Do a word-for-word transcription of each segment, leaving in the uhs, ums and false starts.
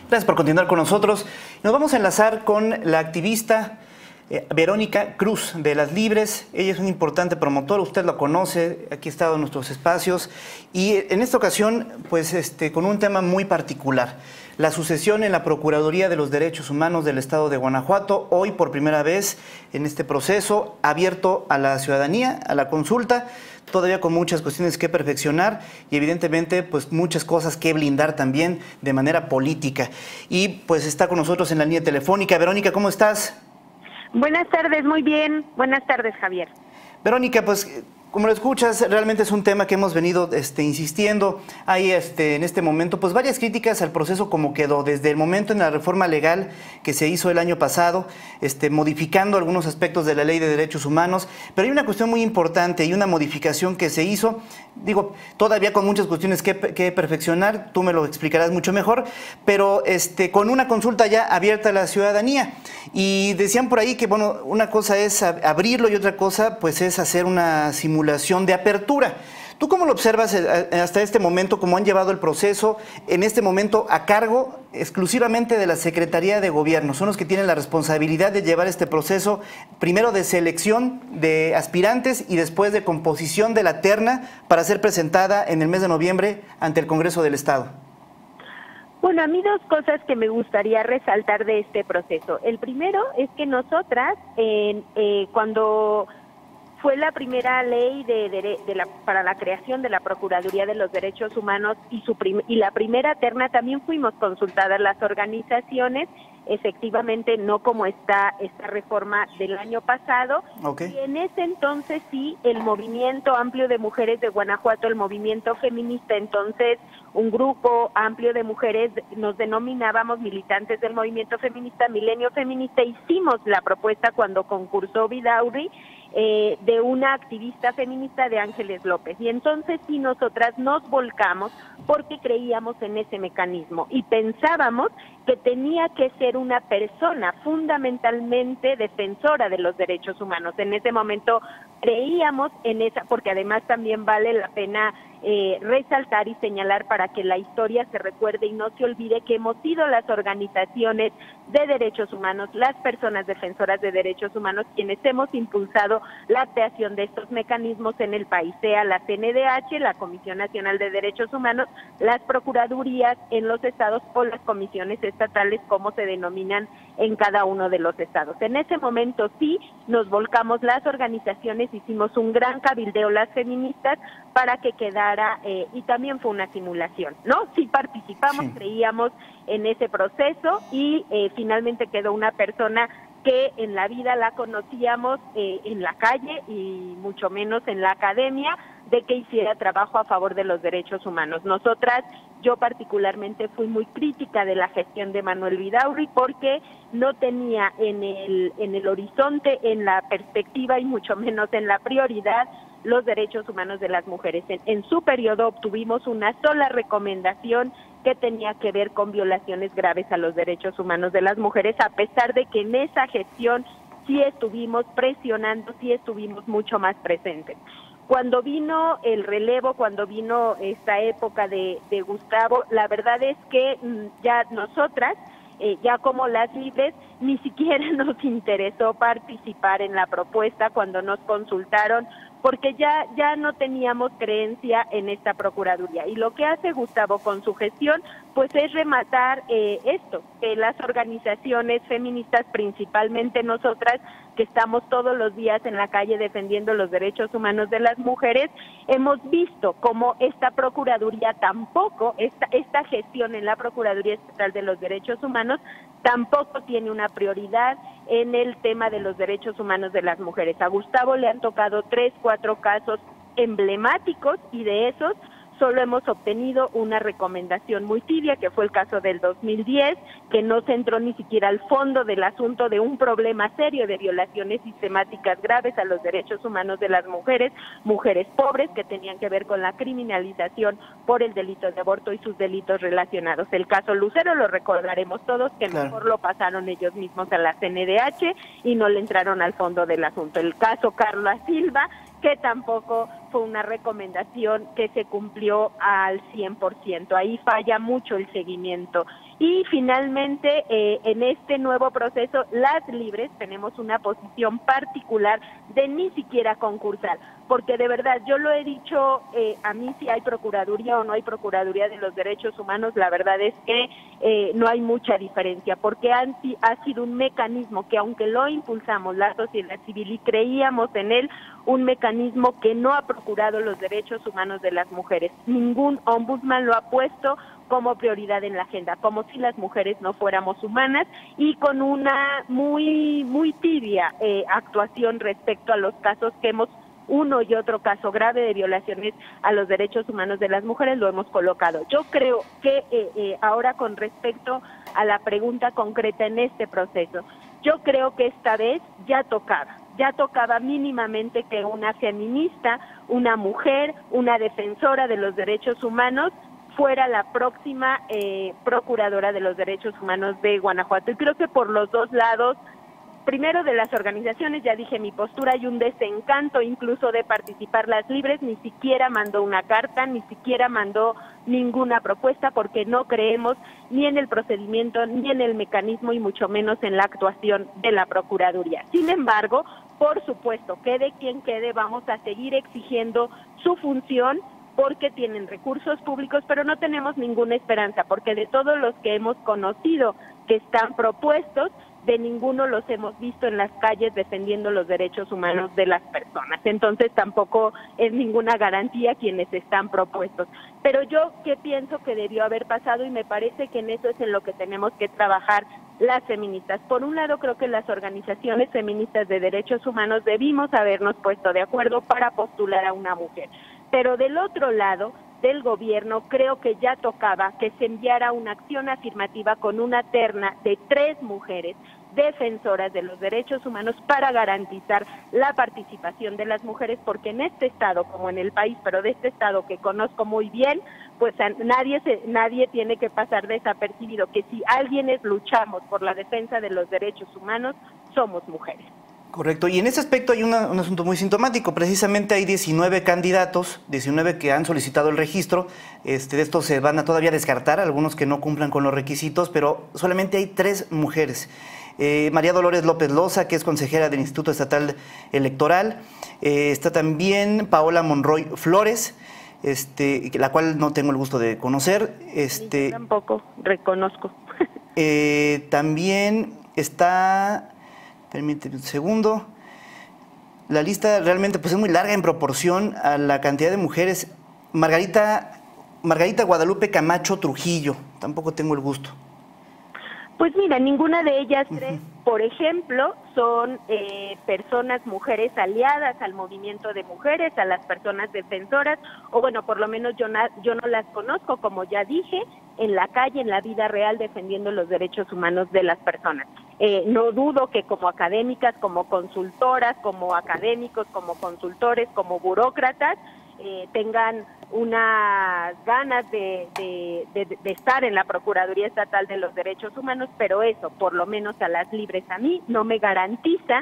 Gracias por continuar con nosotros. Nos vamos a enlazar con la activista eh, Verónica Cruz de Las Libres. Ella es un importante promotor, usted lo conoce, aquí ha estado en nuestros espacios y en esta ocasión pues este, con un tema muy particular. La sucesión en la Procuraduría de los Derechos Humanos del Estado de Guanajuato, hoy por primera vez en este proceso abierto a la ciudadanía, a la consulta, todavía con muchas cuestiones que perfeccionar y evidentemente pues muchas cosas que blindar también de manera política. Y pues está con nosotros en la línea telefónica. Verónica, ¿cómo estás? Buenas tardes, muy bien. Buenas tardes, Javier. Verónica, pues como lo escuchas, realmente es un tema que hemos venido este, insistiendo. Hay este, en este momento pues varias críticas al proceso como quedó, desde el momento en la reforma legal que se hizo el año pasado, este, modificando algunos aspectos de la Ley de Derechos Humanos, pero hay una cuestión muy importante y una modificación que se hizo, digo, todavía con muchas cuestiones que, que perfeccionar, tú me lo explicarás mucho mejor, pero este, con una consulta ya abierta a la ciudadanía. Y decían por ahí que, bueno, una cosa es abrirlo y otra cosa pues es hacer una simulación de apertura. ¿Tú cómo lo observas hasta este momento, cómo han llevado el proceso en este momento a cargo exclusivamente de la Secretaría de Gobierno? Son los que tienen la responsabilidad de llevar este proceso, primero de selección de aspirantes y después de composición de la terna para ser presentada en el mes de noviembre ante el Congreso del Estado. Bueno, a mí dos cosas que me gustaría resaltar de este proceso. El primero es que nosotras, eh, eh, cuando fue la primera ley de, de, de la, para la creación de la Procuraduría de los Derechos Humanos y, su prim, y la primera terna, también fuimos consultadas las organizaciones, efectivamente no como está esta reforma del año pasado. Okay. Y en ese entonces sí, el Movimiento Amplio de Mujeres de Guanajuato, el movimiento feminista, entonces un grupo amplio de mujeres, nos denominábamos militantes del movimiento feminista, Milenio Feminista, hicimos la propuesta cuando concursó Vidaurri, Eh, de una activista feminista de Ángeles López. Y entonces sí nosotras nos volcamos porque creíamos en ese mecanismo y pensábamos que tenía que ser una persona fundamentalmente defensora de los derechos humanos. En ese momento creíamos en esa, porque además también vale la pena eh, resaltar y señalar para que la historia se recuerde y no se olvide que hemos sido las organizaciones de derechos humanos, las personas defensoras de derechos humanos, quienes hemos impulsado la creación de estos mecanismos en el país, sea la C N D H, la Comisión Nacional de Derechos Humanos, las procuradurías en los estados o las comisiones estatales, como se denominan en cada uno de los estados. En ese momento sí nos volcamos las organizaciones, hicimos un gran cabildeo las feministas para que quedara, eh, y también fue una simulación, ¿no? Sí participamos, sí. Creíamos en ese proceso y eh, finalmente quedó una persona que en la vida la conocíamos eh, en la calle y mucho menos en la academia, de que hiciera trabajo a favor de los derechos humanos. Nosotras, yo particularmente fui muy crítica de la gestión de Manuel Vidaurri porque no tenía en el, en el horizonte, en la perspectiva y mucho menos en la prioridad los derechos humanos de las mujeres. En, en su periodo obtuvimos una sola recomendación que tenía que ver con violaciones graves a los derechos humanos de las mujeres, a pesar de que en esa gestión sí estuvimos presionando, sí estuvimos mucho más presentes. Cuando vino el relevo, cuando vino esta época de, de Gustavo, la verdad es que ya nosotras, eh, ya como Las Libres, ni siquiera nos interesó participar en la propuesta cuando nos consultaron, porque ya, ya no teníamos creencia en esta Procuraduría. Y lo que hace Gustavo con su gestión, pues es rematar eh, esto, que las organizaciones feministas, principalmente nosotras, que estamos todos los días en la calle defendiendo los derechos humanos de las mujeres, hemos visto cómo esta Procuraduría tampoco, esta, esta gestión en la Procuraduría Estatal de los Derechos Humanos, tampoco tiene una prioridad en el tema de los derechos humanos de las mujeres. A Gustavo le han tocado tres, cuatro casos emblemáticos y de esos solo hemos obtenido una recomendación muy tibia, que fue el caso del dos mil diez, que no se entró ni siquiera al fondo del asunto de un problema serio de violaciones sistemáticas graves a los derechos humanos de las mujeres, mujeres pobres, que tenían que ver con la criminalización por el delito de aborto y sus delitos relacionados. El caso Lucero lo recordaremos todos, que claro, mejor lo pasaron ellos mismos a la C N D H y no le entraron al fondo del asunto. El caso Carla Silva, que tampoco fue una recomendación que se cumplió al cien por ciento. Ahí falla mucho el seguimiento. Y finalmente, eh, en este nuevo proceso, las libres tenemos una posición particular de ni siquiera concursar, porque de verdad, yo lo he dicho, eh, a mí si hay Procuraduría o no hay Procuraduría de los Derechos Humanos, la verdad es que eh, no hay mucha diferencia, porque han, ha sido un mecanismo que, aunque lo impulsamos la sociedad civil y creíamos en él, un mecanismo que no ha procurado los derechos humanos de las mujeres. Ningún ombudsman lo ha puesto como prioridad en la agenda, como si las mujeres no fuéramos humanas, y con una muy, muy tibia eh, actuación respecto a los casos que hemos, uno y otro caso grave de violaciones a los derechos humanos de las mujeres lo hemos colocado. Yo creo que eh, eh, ahora con respecto a la pregunta concreta en este proceso, yo creo que esta vez ya tocaba, ya tocaba mínimamente que una feminista, una mujer, una defensora de los derechos humanos fuera la próxima eh, procuradora de los derechos humanos de Guanajuato. Y creo que por los dos lados, primero de las organizaciones, ya dije mi postura, hay un desencanto incluso de participar las libres, ni siquiera mandó una carta, ni siquiera mandó ninguna propuesta, porque no creemos ni en el procedimiento, ni en el mecanismo, y mucho menos en la actuación de la Procuraduría. Sin embargo, por supuesto, quede quien quede, vamos a seguir exigiendo su función, porque tienen recursos públicos, pero no tenemos ninguna esperanza, porque de todos los que hemos conocido que están propuestos, de ninguno los hemos visto en las calles defendiendo los derechos humanos de las personas. Entonces tampoco es ninguna garantía quienes están propuestos. Pero yo que pienso que debió haber pasado, y me parece que en eso es en lo que tenemos que trabajar las feministas. Por un lado, creo que las organizaciones feministas de derechos humanos debimos habernos puesto de acuerdo para postular a una mujer. Pero del otro lado, del gobierno, creo que ya tocaba que se enviara una acción afirmativa con una terna de tres mujeres defensoras de los derechos humanos para garantizar la participación de las mujeres, porque en este estado, como en el país, pero de este estado que conozco muy bien, pues a nadie se, nadie tiene que pasar desapercibido, que si alguienes luchamos por la defensa de los derechos humanos, somos mujeres. Correcto, y en ese aspecto hay una, un asunto muy sintomático. Precisamente hay diecinueve candidatos, diecinueve que han solicitado el registro. Este, de estos se van a todavía descartar, algunos que no cumplan con los requisitos, pero solamente hay tres mujeres. Eh, María Dolores López Loza, que es consejera del Instituto Estatal Electoral. Eh, está también Paola Monroy Flores, este, la cual no tengo el gusto de conocer. Este, Yo tampoco reconozco. Eh, también está... Permíteme un segundo. La lista realmente pues, es muy larga en proporción a la cantidad de mujeres. Margarita, Margarita Guadalupe Camacho Trujillo, tampoco tengo el gusto. Pues mira, ninguna de ellas tres, uh-huh. por ejemplo, son eh, personas, mujeres aliadas al movimiento de mujeres, a las personas defensoras, o bueno, por lo menos yo, na, yo no las conozco, como ya dije, en la calle, en la vida real, defendiendo los derechos humanos de las personas. Eh, no dudo que como académicas, como consultoras, como académicos, como consultores, como burócratas, eh, tengan unas ganas de, de, de, de estar en la Procuraduría Estatal de los Derechos Humanos, pero eso, por lo menos a las libres, a mí no me garantiza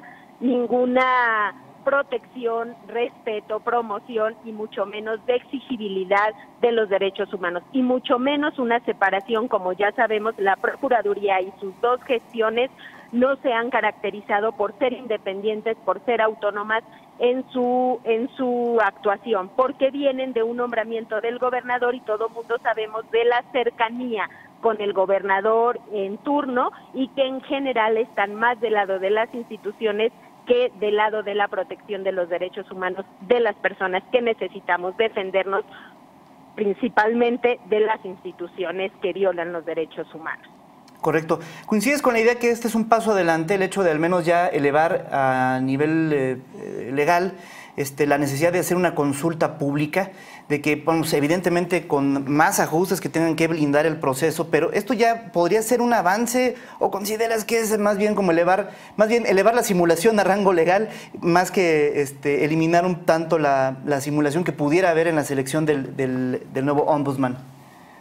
ninguna protección, respeto, promoción y mucho menos de exigibilidad de los derechos humanos, y mucho menos una separación. Como ya sabemos, la Procuraduría y sus dos gestiones no se han caracterizado por ser independientes, por ser autónomas en su en su actuación, porque vienen de un nombramiento del gobernador, y todo mundo sabemos de la cercanía con el gobernador en turno, y que en general están más del lado de las instituciones que del lado de la protección de los derechos humanos de las personas que necesitamos defendernos, principalmente de las instituciones que violan los derechos humanos. Correcto. ¿Coincides con la idea que este es un paso adelante, el hecho de al menos ya elevar a nivel eh, legal este, la necesidad de hacer una consulta pública, de que, vamos, evidentemente con más ajustes que tengan que blindar el proceso, pero esto ya podría ser un avance, o consideras que es más bien como elevar, más bien elevar la simulación a rango legal, más que este, eliminar un tanto la, la simulación que pudiera haber en la selección del, del, del nuevo ombudsman?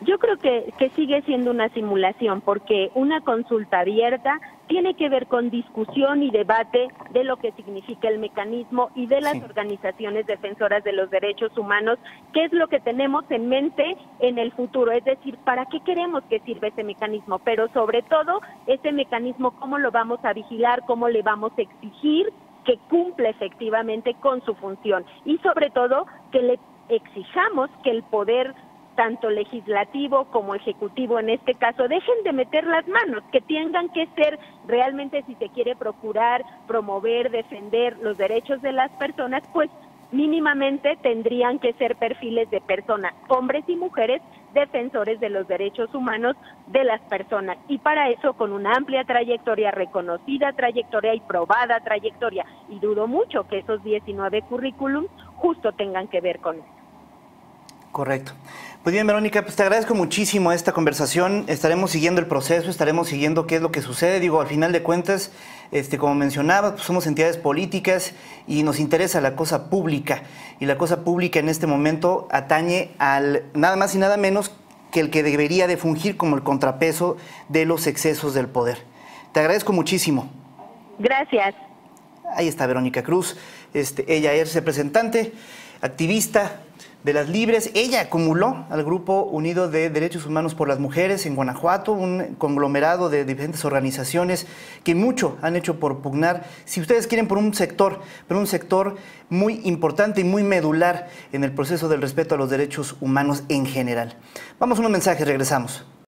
Yo creo que, que sigue siendo una simulación, porque una consulta abierta tiene que ver con discusión y debate de lo que significa el mecanismo y de las sí. organizaciones defensoras de los derechos humanos, qué es lo que tenemos en mente en el futuro, es decir, para qué queremos que sirva ese mecanismo, pero sobre todo ese mecanismo, cómo lo vamos a vigilar, cómo le vamos a exigir que cumpla efectivamente con su función y sobre todo que le exijamos que el poder tanto legislativo como ejecutivo en este caso, dejen de meter las manos, que tengan que ser realmente, si se quiere procurar, promover, defender los derechos de las personas, pues mínimamente tendrían que ser perfiles de personas, hombres y mujeres, defensores de los derechos humanos de las personas. Y para eso, con una amplia trayectoria, reconocida trayectoria y probada trayectoria, y dudo mucho que esos diecinueve currículums justo tengan que ver con eso. Correcto. Pues bien, Verónica, pues te agradezco muchísimo esta conversación. Estaremos siguiendo el proceso, estaremos siguiendo qué es lo que sucede. Digo, al final de cuentas, este, como mencionaba, pues somos entidades políticas y nos interesa la cosa pública. Y la cosa pública en este momento atañe al nada más y nada menos que el que debería de fungir como el contrapeso de los excesos del poder. Te agradezco muchísimo. Gracias. Ahí está Verónica Cruz. Este, ella es representante, activista de las Libres. Ella acumuló al Grupo Unido de Derechos Humanos por las Mujeres en Guanajuato, un conglomerado de diferentes organizaciones que mucho han hecho por pugnar, si ustedes quieren, por un sector, pero un sector muy importante y muy medular en el proceso del respeto a los derechos humanos en general. Vamos a unos mensajes, regresamos.